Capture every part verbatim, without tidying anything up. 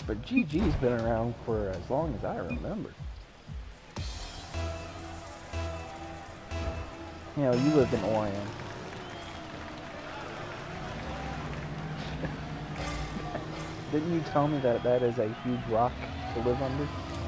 But G G's been around for as long as I remember. You know, you lived in Orion. Didn't you tell me that that is a huge rock to live under?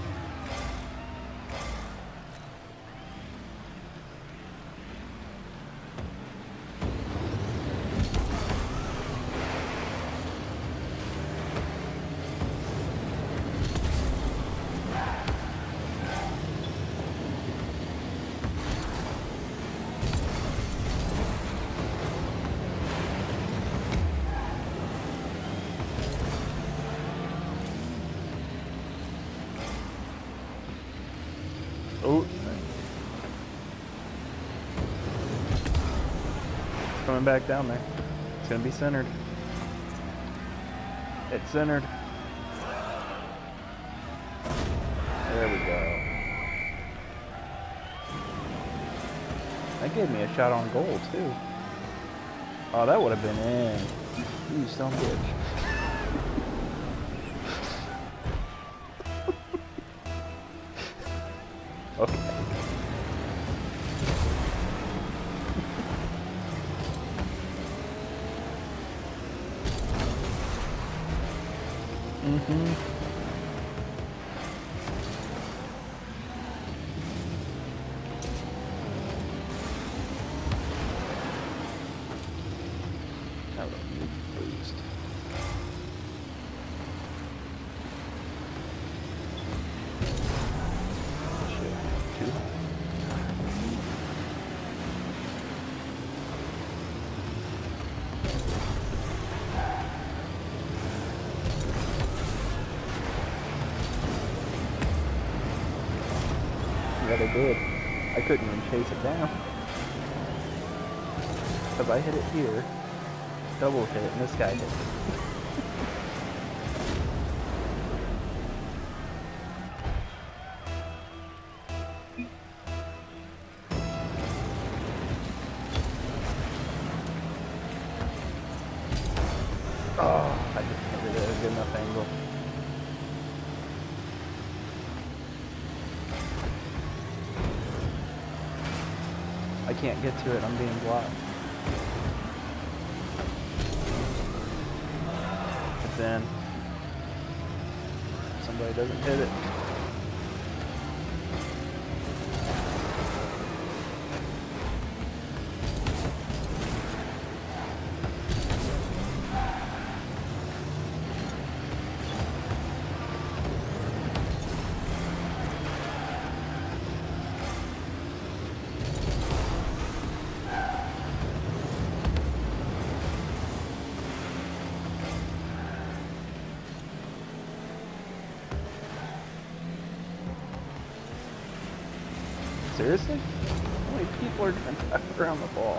Oh, it's coming back down there. It's gonna be centered. It's centered. There we go. That gave me a shot on goal too. Oh, that would have been in. You son of a bitch. Okay. Mm-hmm. That would be boost. Shit. Two. Yeah, they did. I couldn't even chase it down. Because I hit it here, double hit, and this guy hit it. Oh, I just hit it at a good enough angle. I can't get to it, I'm being blocked. It's in. Somebody doesn't hit it. Seriously? How many people are trying to tuck around the ball?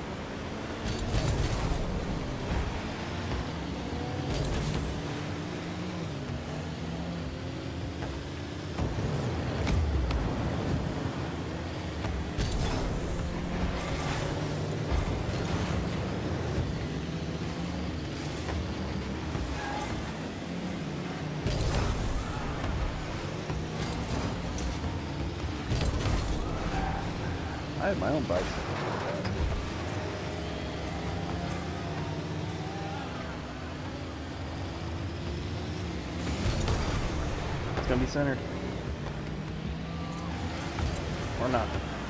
I have my own bicycle. It's gonna be centered. Or not.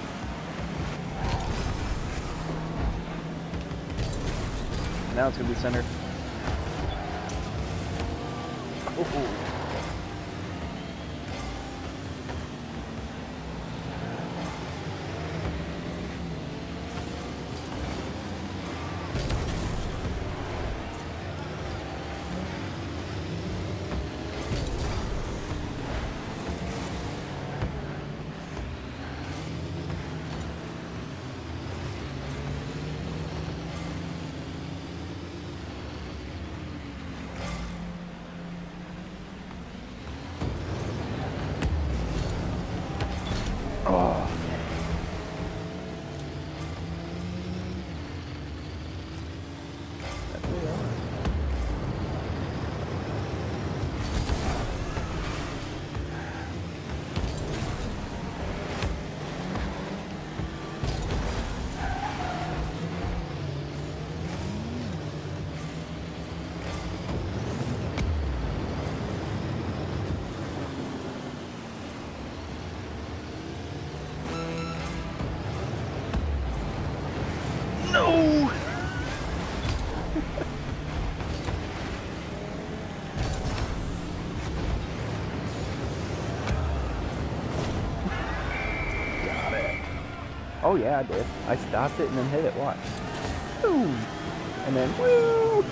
Now it's gonna be centered. Oh. Oh yeah, I did. I stopped it and then hit it. Watch. Boom. And then woo.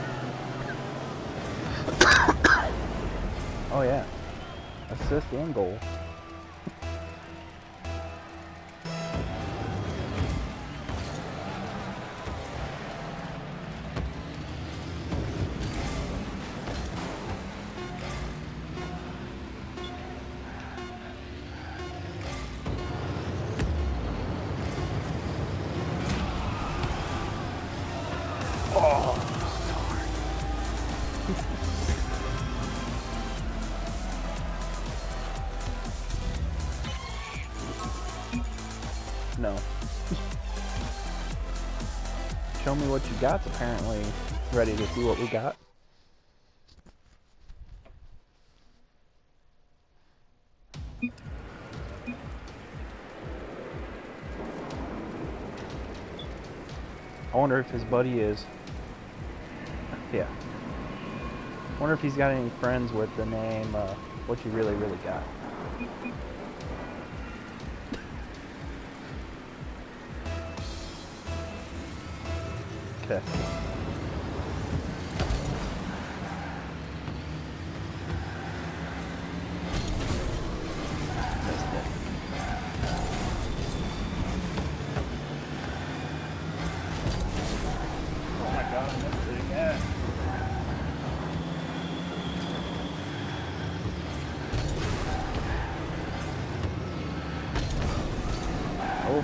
Oh yeah. Assist and goal. No. Show me what you got's apparently ready to see what we got. I wonder if his buddy is... Yeah. I wonder if he's got any friends with the name, uh, What You Really Really Got. Okay. Missed it. Oh my god, I missed it again. Oh.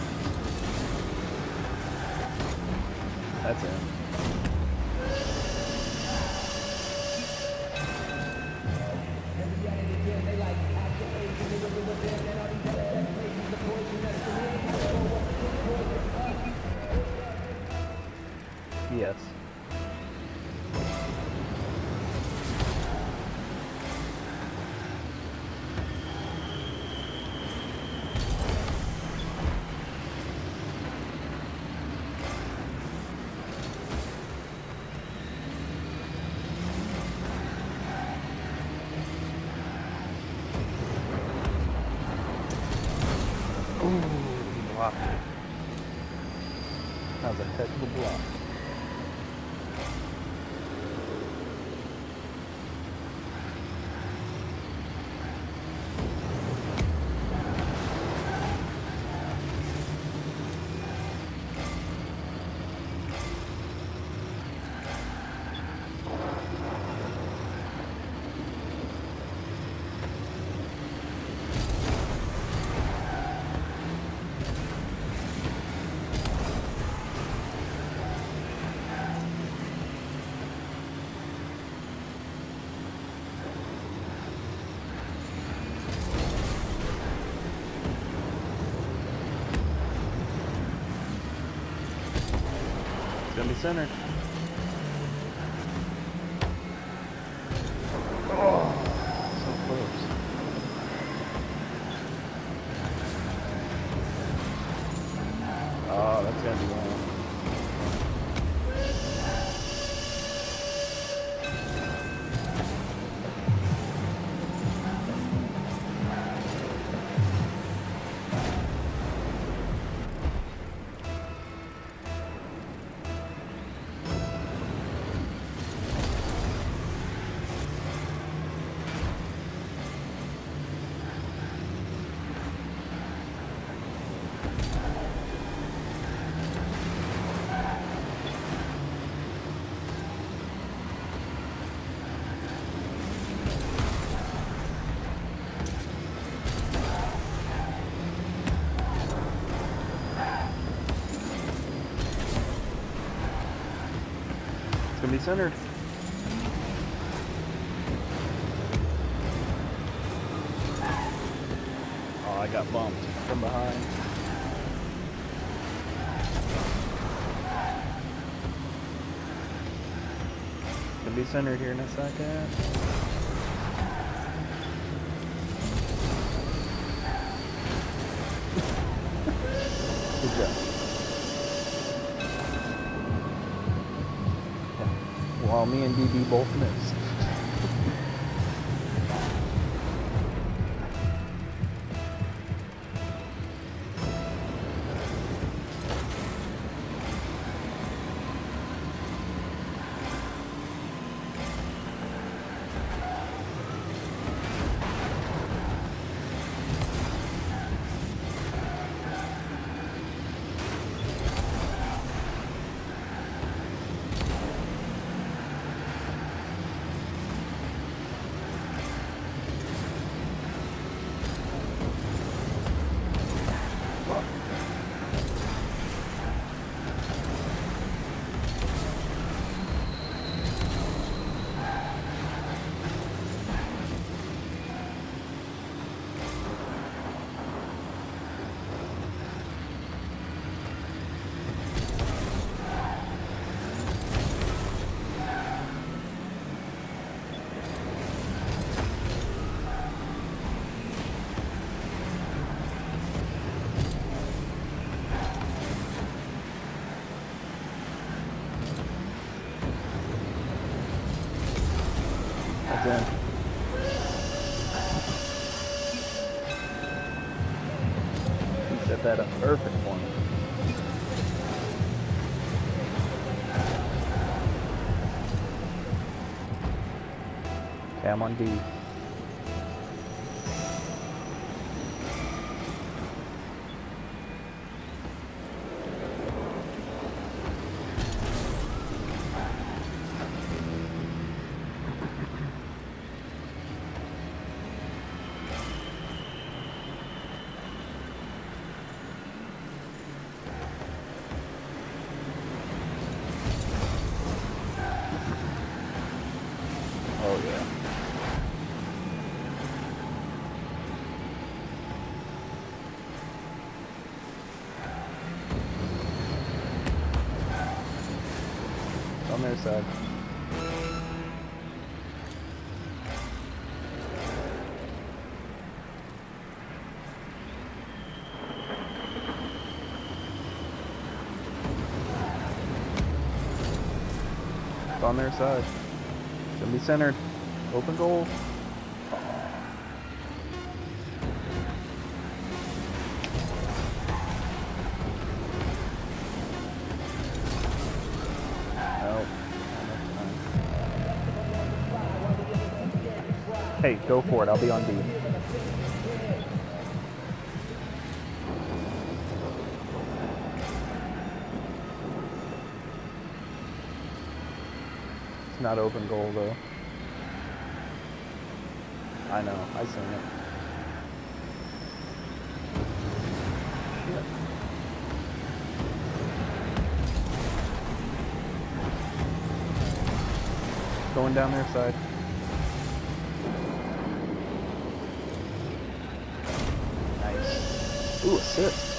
That's it. Yes. Ooh, he blocked it. That was a heck of a block. Gonna be centered. Oh, so close. Oh, that's gonna be long. It's gonna be centered. Oh, I got bumped from behind. It's gonna be centered here in a second. Good job. While me and D B both missed. That's in. He set that up perfect for me. Okay, I'm on D. Oh yeah. It's on their side. It's on their side. Should be centered. Open goal. Nope. Hey, go for it. I'll be on D. It's not open goal though. I know, I seen it. Shit. Going down their side. Nice. Ooh, assist.